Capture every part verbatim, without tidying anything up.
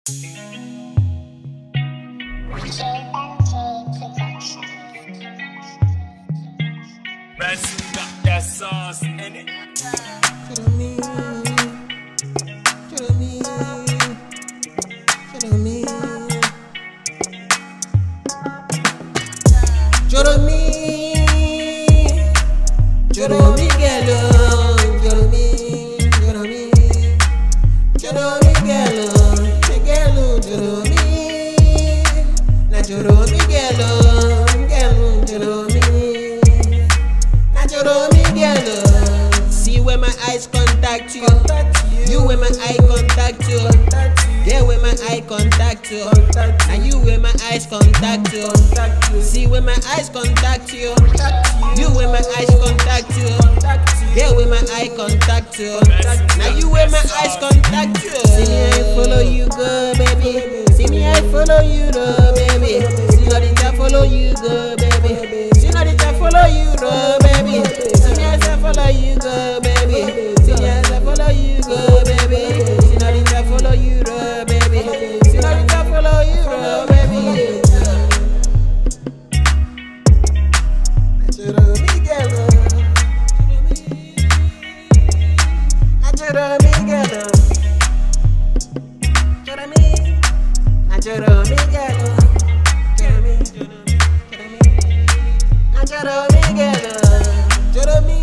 Ransom got that sauce in it. Follow me, follow me, follow me, follow me, follow me, gelo, follow me, follow me, follow me, gelo, gelo, follow me, na follow me, gelo, gelo, follow me. See when my eyes contact you, you when my eye contact you, yeah when my eye contact you, and you when my eyes contact you. See when my eyes contact you, you when my eyes contact you, yeah when my eye contact you, now you when my eyes contact you. See me I follow you go baby, see me I follow you go baby, see not it I follow you go baby, see not it I follow you go baby. Follow you go, baby. See as I follow you go, baby. See not it I follow you, go, baby. See not it I follow you, go, baby. Natural Miguel, Natural Miguel, Natural Miguel, Natural Miguel, Natural Miguel. Jeremy,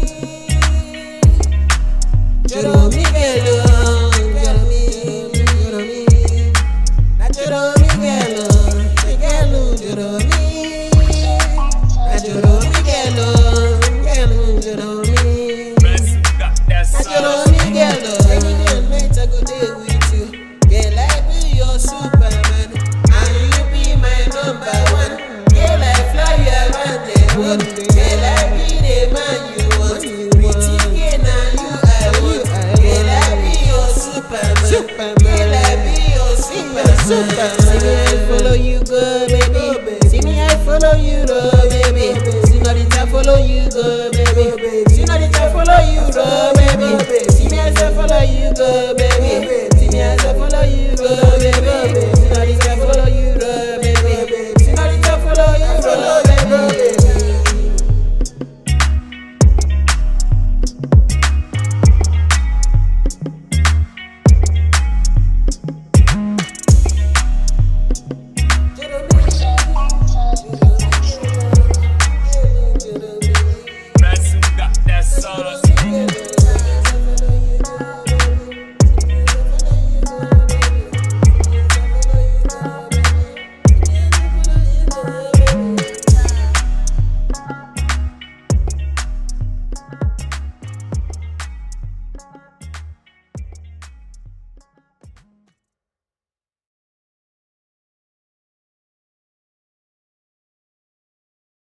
Jeremy, Jeremy, Jeremy, na Jeremy, Gelo, Gelo, Jeremy, na Jeremy, Gelo, Gelo, Jeremy, na Jeremy, Gelo. Any day and night I go there with you, girl I be your Superman, and you be my number one. Girl I fly you around the world, girl I be the man you want. Pretty girl and you I want. Girl I be your Superman, girl I be your Superman. See me I follow you go baby, see me I follow you go baby, see not it I follow you go baby, see not it I follow you go baby, see me as I follow you go baby, see me as I follow you go